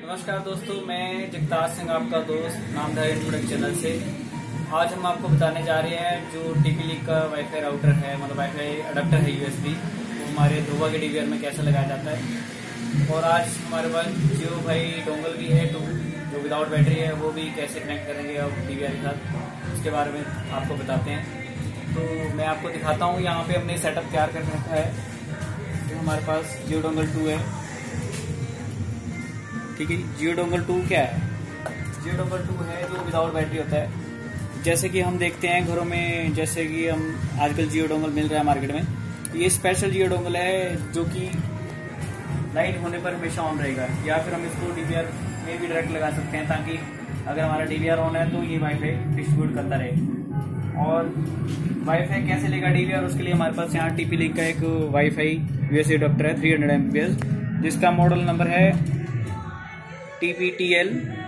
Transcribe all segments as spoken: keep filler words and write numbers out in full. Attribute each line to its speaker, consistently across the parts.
Speaker 1: नमस्कार दोस्तों, मैं जगतार सिंह आपका दोस्त नामधारी प्रोडक्ट चैनल से। आज हम आपको बताने जा रहे हैं जो टीपी लिंक का वाईफाई राउटर है, मतलब वाईफाई अडाप्टर है यूएसबी, वो हमारे धुआ के डीवीआर में कैसे लगाया जाता है। और आज हमारे पास जियोफाई डोंगल भी है, तो जो विदाउट बैटरी है वो भी कैसे कनेक्ट करेंगे अब डीवीआर के साथ, उसके बारे में आपको बताते हैं। तो मैं आपको दिखाता हूँ। यहाँ पे हमने सेटअप तैयार कर रखा है। तो हमारे पास जियो डोंगल टू है, ठीक है। जियो डोंगल टू क्या है? जियो डोंगल टू है जो विदाउट बैटरी होता है। जैसे कि हम देखते हैं घरों में, जैसे कि हम आजकल जियो डोंगल मिल रहा है मार्केट में, ये स्पेशल जियो डोंगल है जो कि लाइट होने पर हमेशा ऑन रहेगा, या फिर हम इसको डीवीआर में भी डायरेक्ट लगा सकते हैं, ताकि अगर हमारा डीवीआर ऑन है तो ये वाईफाई डिस्ट्रीब्यूट करता रहे। और वाईफाई कैसे लेगा डीवीआर, उसके लिए हमारे पास यहाँ टीपी लिंक का एक वाईफाई यूएसबी अडैप्टर है three hundred M P S, जिसका मॉडल नंबर है T P T L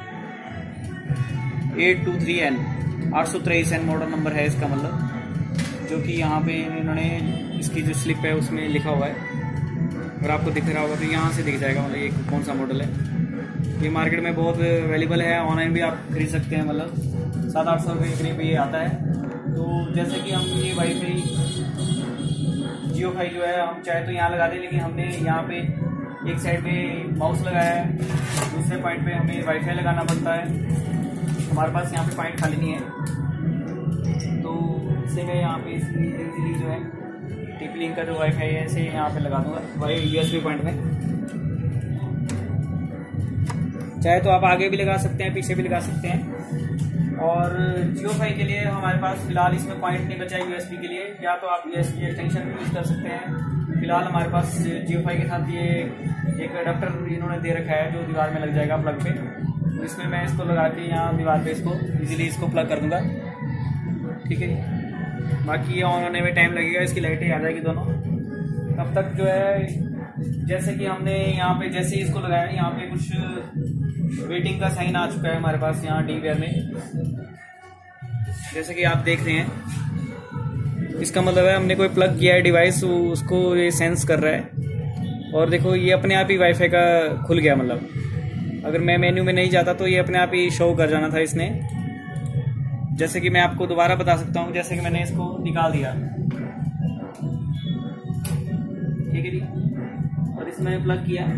Speaker 1: eight two three N आठ सौ तेईस एन मॉडल नंबर है इसका, मतलब जो कि यहाँ पे इन्होंने इसकी जो स्लिप है उसमें लिखा हुआ है। अगर आपको दिख रहा होगा तो यहाँ से दिख जाएगा, मतलब ये कौन सा मॉडल है। ये मार्केट में बहुत अवेलेबल है, ऑनलाइन भी आप खरीद सकते हैं, मतलब सात आठ सौ रुपये के करीब ये आता है। तो जैसे कि हम ये वाईफाई जियोफाई जो है हम चाहे तो यहाँ लगा दें, लेकिन हमने यहाँ पे एक साइड पे माउस लगाया है, दूसरे पॉइंट पे हमें वाईफाई लगाना पड़ता है। हमारे पास यहाँ पे पॉइंट खाली नहीं है, तो इसे मैं यहाँ पे इसकी इजीली जो है टीपी लिंक का जो वाईफाई है इसे यहाँ पे लगा दूंगा वाई यूएसबी पॉइंट में। चाहे तो आप आगे भी लगा सकते हैं, पीछे भी लगा सकते हैं। और जियोफाई के लिए हमारे पास फिलहाल इसमें पॉइंट नहीं बचा है यूएसबी के लिए, या तो आप यूएसबी एक्सटेंशन भी यूज कर सकते हैं। फिलहाल हमारे पास जियोफाई के साथ ये एक अडाप्टर इन्होंने दे रखा है जो दीवार में लग जाएगा प्लग पे, तो इसमें मैं इसको लगा के यहाँ दीवार पे इसको इजीली इसको प्लग कर दूंगा, ठीक है। बाकी ये ऑन होने में टाइम लगेगा, इसकी लाइटें आ जाएगी दोनों। तब तक जो है जैसे कि हमने यहाँ पे जैसे ही इसको लगाया, यहाँ पे कुछ वेटिंग का साइन आ चुका है हमारे पास यहाँ डीवीआर में, जैसे कि आप देख रहे हैं। इसका मतलब है हमने कोई प्लग किया है डिवाइस, उसको ये सेंस कर रहा है। और देखो ये अपने आप ही वाईफाई का खुल गया, मतलब अगर मैं मेन्यू में नहीं जाता तो ये अपने आप ही शो कर जाना था इसने। जैसे कि मैं आपको दोबारा बता सकता हूँ, जैसे कि मैंने इसको निकाल दिया, ठीक है जी, और इसमें प्लग किया,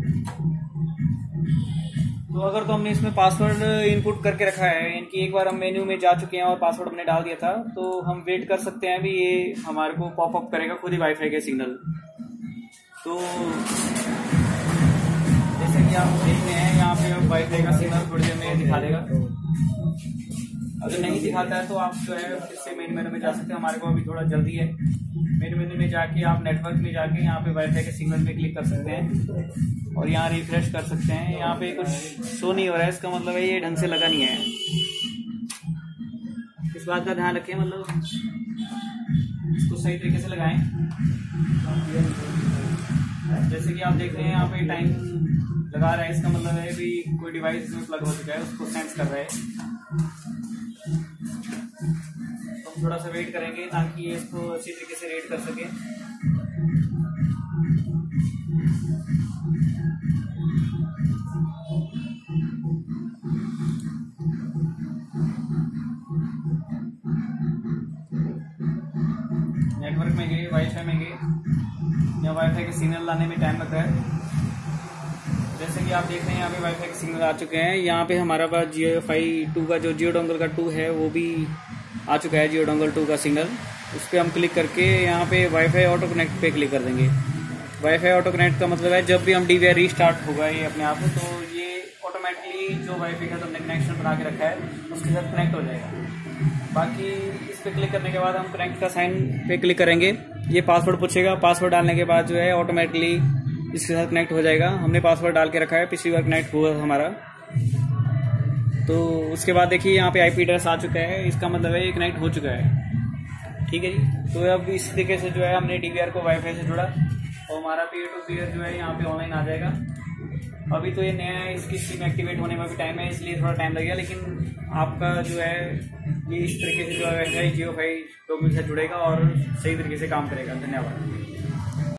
Speaker 1: तो अगर तो हमने इसमें पासवर्ड इनपुट करके रखा है, इनकी एक बार हम मेन्यू में जा चुके हैं और पासवर्ड हमने डाल दिया था, तो हम वेट कर सकते हैं भी ये हमारे को पॉपअप करेगा खुद ही वाईफाई के सिग्नल। तो जैसे कि आप देख रहे हैं यहाँ पे वाईफाई का सिग्नल थोड़ी देर में दिखा देगा। अगर नहीं दिखाता है तो आप जो है फिर से मेन मेन्यू में जा सकते हैं। हमारे को अभी थोड़ा जल्दी है, मेन मेन्यू में जाके आप नेटवर्क में जाके यहाँ पे वाईफाई के सिग्नल पे क्लिक कर सकते हैं और यहाँ रिफ्रेश कर सकते हैं। यहाँ पे कुछ शो नहीं हो रहा है, इसका मतलब है ये ढंग से लगा नहीं है। इस बात का ध्यान रखें, मतलब इसको सही तरीके से लगाएं। जैसे कि आप देख रहे हैं यहाँ पे टाइम लगा रहा है, इसका मतलब है भी कोई डिवाइस इसमें प्लग हो चुका है, उसको सेंस कर रहा है। तो थोड़ा सा वेट करेंगे ताकि ये इसको अच्छी तरीके से रेड कर सके। नेटवर्क में गए, वाईफाई में गए, या वाईफाई के सिग्नल लाने में टाइम लग रहा है। जैसे कि आप देख रहे हैं यहाँ पे वाईफाई के सिग्नल आ चुके हैं। यहाँ पे हमारा पास जियोफाई टू का जो जियो डोंगल का टू है वो भी आ चुका है, जियो डोंगल टू का सिग्नल। उस पर हम क्लिक करके यहाँ पे वाईफाई ऑटो कनेक्ट पे क्लिक कर देंगे। वाईफाई ऑटो कनेक्ट का मतलब है जब भी हम डीवीआर रीस्टार्ट होगा ये अपने आप, तो ये ऑटोमेटिकली जो वाईफाई का तुमने कनेक्शन बना के रखा है उसके साथ कनेक्ट हो जाएगा। बाकी इस पर क्लिक करने के बाद हम कनेक्ट का साइन पे क्लिक करेंगे, ये पासवर्ड पूछेगा। पासवर्ड डालने के बाद जो है ऑटोमेटिकली इसके साथ कनेक्ट हो जाएगा। हमने पासवर्ड डाल के रखा है, पिछली बार कनेक्ट हुआ हमारा। तो उसके बाद देखिए यहाँ पे आईपी एड्रेस आ चुका है, इसका मतलब है ये कनेक्ट हो चुका है, ठीक है जी। तो अब इस तरीके से जो है हमने डीवीआर को वाईफाई से जुड़ा और हमारा पीयर टू पीयर जो है यहाँ पे ऑनलाइन आ जाएगा। अभी तो ये नया है, इसकी सिम एक्टिवेट होने में भी टाइम है, इसलिए थोड़ा टाइम लगेगा, लेकिन आपका जो है ये इस तरीके से जो है जियोफाई डोंगल से जुड़ेगा और सही तरीके से काम करेगा। धन्यवाद।